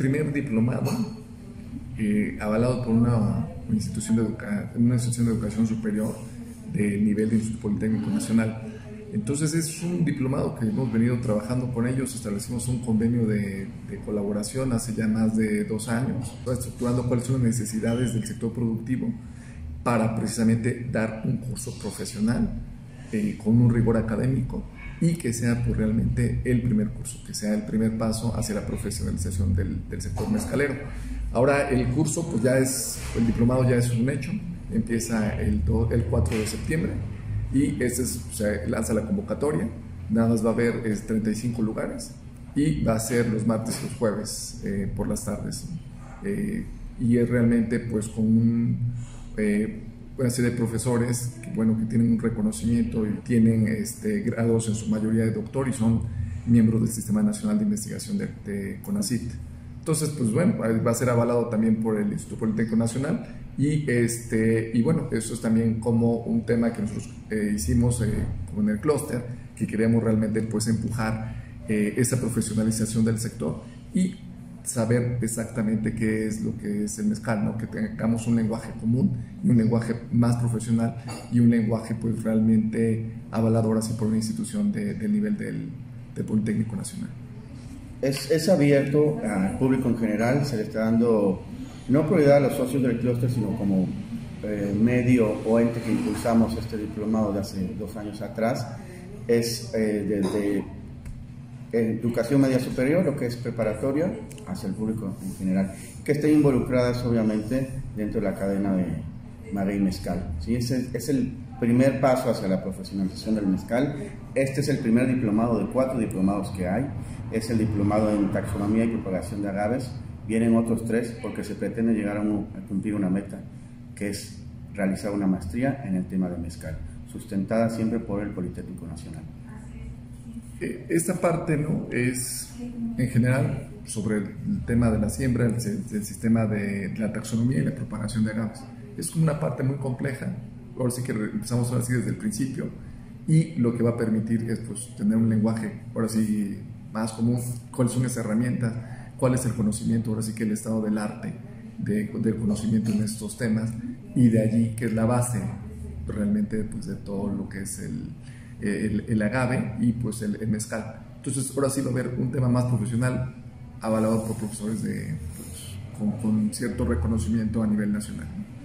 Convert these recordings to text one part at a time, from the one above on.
primer diplomado avalado por una institución de educación superior del nivel de Instituto Politécnico Nacional. Entonces es un diplomado que hemos venido trabajando con ellos, establecimos un convenio de colaboración hace ya más de 2 años, estructurando cuáles son las necesidades del sector productivo para precisamente dar un curso profesional con un rigor académico y que sea pues, realmente el primer curso, que sea el primer paso hacia la profesionalización del sector mezcalero. Ahora el curso, pues el diplomado ya es un hecho, empieza el 4 de septiembre y se lanza la convocatoria, nada más va a haber 35 lugares y va a ser los martes y los jueves por las tardes. Y es realmente pues con una serie de profesores que tienen un reconocimiento y tienen grados en su mayoría de doctor y son miembros del Sistema Nacional de Investigación de CONACYT. Entonces, pues bueno, va a ser avalado también por el Instituto Politécnico Nacional y bueno, eso es también como un tema que nosotros hicimos como en el clúster, que queremos realmente pues empujar esa profesionalización del sector y saber exactamente qué es lo que es el mezcal, ¿no? Que tengamos un lenguaje común y un lenguaje más profesional y un lenguaje pues realmente avalado así por una institución del nivel del Politécnico Nacional. Es abierto al público en general, se le está dando no prioridad a los socios del clúster, sino como medio o ente que impulsamos este diplomado de hace 2 años atrás, es desde educación media superior, lo que es preparatoria, hacia el público en general, que estén involucradas obviamente dentro de la cadena de maguey mezcal. ¿Sí? Ese es el primer paso hacia la profesionalización del mezcal. Este es el primer diplomado de 4 diplomados que hay. Es el diplomado en taxonomía y propagación de agaves. Vienen otros 3 porque se pretende llegar a cumplir una meta, que es realizar una maestría en el tema de mezcal, sustentada siempre por el Politécnico Nacional. Esta parte, ¿no?, es en general sobre el tema de la siembra, el sistema de la taxonomía y la propagación de agaves. Es como una parte muy compleja. Ahora sí que empezamos ahora sí desde el principio y lo que va a permitir es pues tener un lenguaje ahora sí más común, cuáles son esas herramientas, cuál es el conocimiento, ahora sí que el estado del arte, del conocimiento en estos temas y de allí que es la base realmente pues de todo lo que es el agave y pues el mezcal. Entonces ahora sí va a haber un tema más profesional avalado por profesores con cierto reconocimiento a nivel nacional.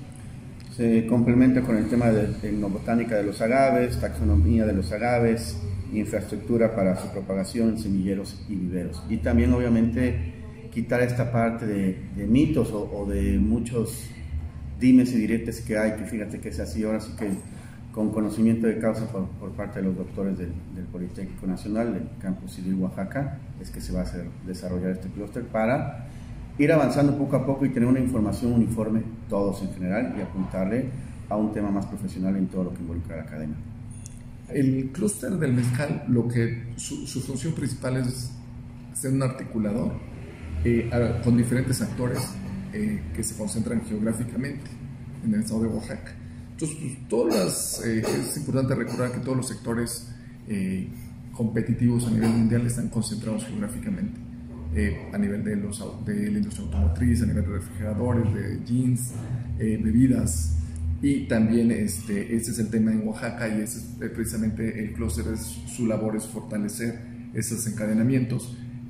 Se complementa con el tema de etnobotánica de los agaves, taxonomía de los agaves, infraestructura para su propagación, semilleros y viveros. Y también obviamente quitar esta parte de mitos o de muchos dimes y diretes que hay, que fíjate que es así, ahora sí que con conocimiento de causa por parte de los doctores del Politécnico Nacional, del Campus Civil Oaxaca, es que se va a desarrollar este clúster para ir avanzando poco a poco y tener una información uniforme todos en general y apuntarle a un tema más profesional en todo lo que involucra a la cadena. El clúster del mezcal, su función principal es ser un articulador con diferentes actores que se concentran geográficamente en el estado de Oaxaca. Entonces, es importante recordar que todos los sectores competitivos a nivel mundial están concentrados geográficamente. A nivel de la industria automotriz, a nivel de refrigeradores, de jeans, bebidas, y también este es el tema en Oaxaca y ese es precisamente el clúster, su labor es fortalecer esos encadenamientos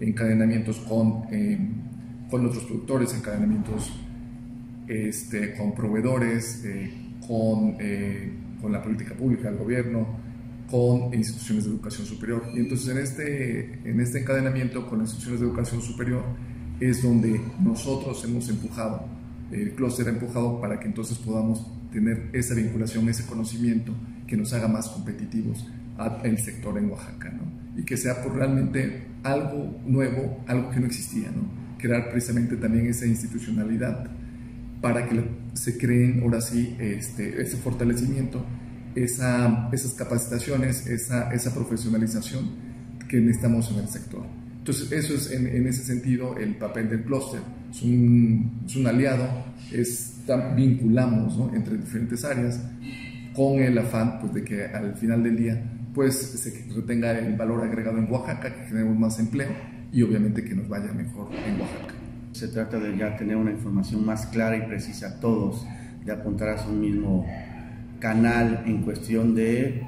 con otros productores, encadenamientos con proveedores, con la política pública, el gobierno, con instituciones de educación superior. Y entonces en este encadenamiento con las instituciones de educación superior es donde nosotros hemos empujado, el clúster ha empujado para que entonces podamos tener esa vinculación, ese conocimiento que nos haga más competitivos al sector en Oaxaca, ¿no? Y que sea por realmente algo nuevo, algo que no existía, ¿no? Crear precisamente también esa institucionalidad para que se creen ahora sí ese fortalecimiento, esas capacitaciones, esa profesionalización que necesitamos en el sector. Entonces eso es en ese sentido el papel del clúster. Es un aliado, vinculamos, ¿no?, entre diferentes áreas con el afán pues, de que al final del día pues, se retenga el valor agregado en Oaxaca, que generemos más empleo y obviamente que nos vaya mejor en Oaxaca. Se trata de ya tener una información más clara y precisa a todos, de apuntar hacia un mismo canal en cuestión de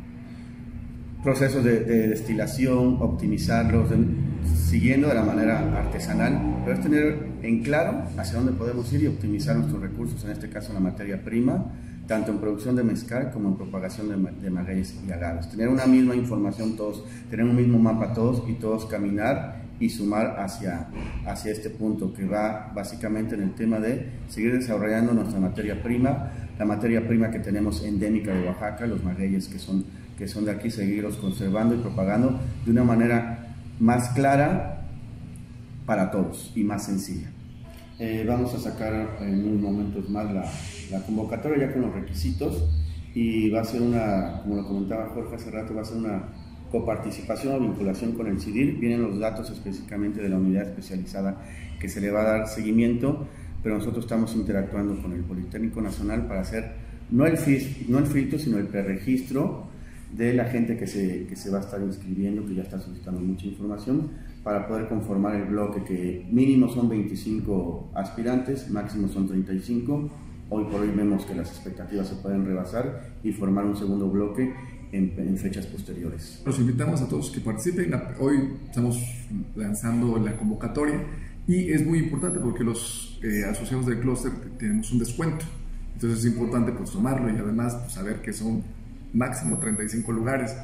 procesos de destilación, optimizarlos, siguiendo de la manera artesanal, pero es tener en claro hacia dónde podemos ir y optimizar nuestros recursos, en este caso la materia prima, tanto en producción de mezcal como en propagación de magueyes y agaves. Tener una misma información todos, tener un mismo mapa todos y todos caminar y sumar hacia este punto que va básicamente en el tema de seguir desarrollando nuestra materia prima, la materia prima que tenemos endémica de Oaxaca, los magueyes que son de aquí, seguirlos conservando y propagando de una manera más clara para todos y más sencilla. Vamos a sacar en unos momentos más la convocatoria ya con los requisitos y va a ser una, como lo comentaba Jorge hace rato, va a ser una coparticipación o vinculación con el CIDIR. Vienen los datos específicamente de la unidad especializada que se le va a dar seguimiento, pero nosotros estamos interactuando con el Politécnico Nacional para hacer no el filtro, sino el preregistro de la gente que se va a estar inscribiendo, que ya está solicitando mucha información, para poder conformar el bloque, que mínimo son 25 aspirantes, máximo son 35. Hoy por hoy vemos que las expectativas se pueden rebasar y formar un segundo bloque en fechas posteriores. Los invitamos a todos que participen. Hoy estamos lanzando la convocatoria y es muy importante porque los asociados del clúster tenemos un descuento. Entonces es importante pues tomarlo y además pues, saber que son máximo 35 lugares.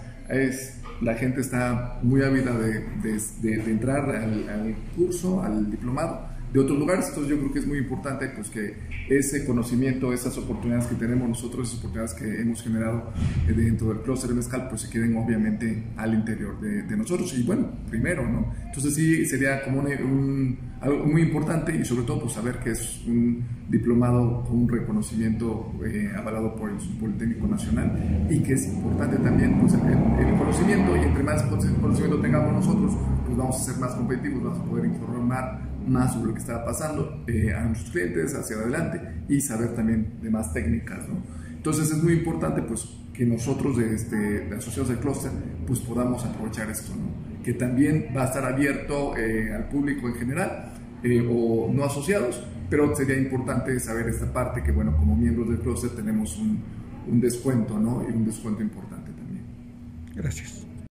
La gente está muy ávida de entrar al curso, al diplomado de otros lugares, entonces yo creo que es muy importante pues, que ese conocimiento, esas oportunidades que tenemos nosotros, esas oportunidades que hemos generado dentro del clúster de mezcal, pues se queden obviamente al interior de nosotros y bueno, primero, ¿no? Entonces sí sería como algo muy importante y sobre todo pues saber que es un diplomado con un reconocimiento avalado por el Politécnico Nacional y que es importante también pues, el conocimiento, y entre más conocimiento tengamos nosotros, pues vamos a ser más competitivos, vamos a poder informar más sobre lo que está pasando a nuestros clientes hacia adelante y saber también de más técnicas, ¿no? Entonces es muy importante pues que nosotros de asociados del clúster pues podamos aprovechar esto, ¿no? Que también va a estar abierto al público en general o no asociados, pero sería importante saber esta parte que bueno, como miembros del clúster tenemos un descuento, ¿no? Y un descuento importante también. Gracias.